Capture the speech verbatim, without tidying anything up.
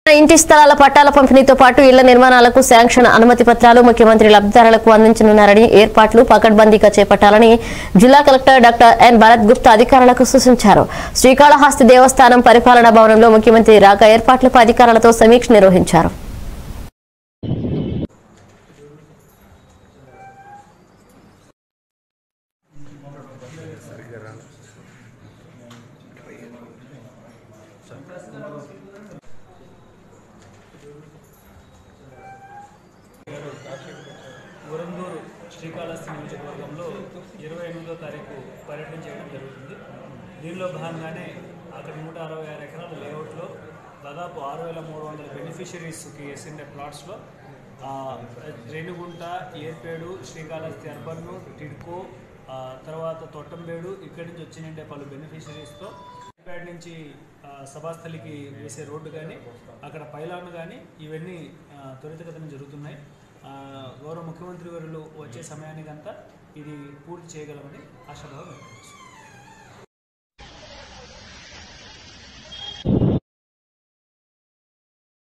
ఇంటి స్థలాల పట్టాల పంపిణీతో పాటు ఇళ్ల నిర్మాణాలకు శాంక్షన్ అనుమతి పత్రాలు ముఖ్యమంత్రి లబ్ధిదారులకు అందించనున్నారని ఏర్పాట్లు పకడ్బందీగా చేపట్టాలని జిల్లా collector doctor N Bharat Gupta అధికారులకు సూచించారు. శ్రీకాళహస్తి దేవస్థానం పరిపాలనా భవనంలో ముఖ్యమంత్రి రాక ఏర్పాట్లపై అధికారులతో సమీక్ష నిర్వహించారు. ఊరంగూరు శ్రీకాళహస్తి నియోజకవర్గంలో ఇరవై ఎనిమిదో తారీఖు పర్యటన చేయడం జరుగుతుంది. దీనిలో భాగంగానే అక్కడ నూట అరవై ఆరు ఎకరాల లేఅవుట్లో దాదాపు ఆరు వేల మూడు వందల బెనిఫిషరీస్కి వేసిన ప్లాట్స్లో రేణిగుంట, ఏర్పేడు, శ్రీకాళహస్తి అర్బన్ను, టిడ్కో, తర్వాత తొట్టంబేడు ఇక్కడి నుంచి వచ్చినంటే పలు బెనిఫిషరీస్తో ఏర్పేడు నుంచి సభాస్థలికి వేసే రోడ్డు కానీ అక్కడ పైలాన్ కానీ ఇవన్నీ త్వరితగతిన జరుగుతున్నాయి. గౌరవ ముఖ్యమంత్రి వర్యులు వచ్చే సమయానికంతా ఇది పూర్తి చేయగలమని ఆశాభావం వ్యక్తం చేస్తున్నాం.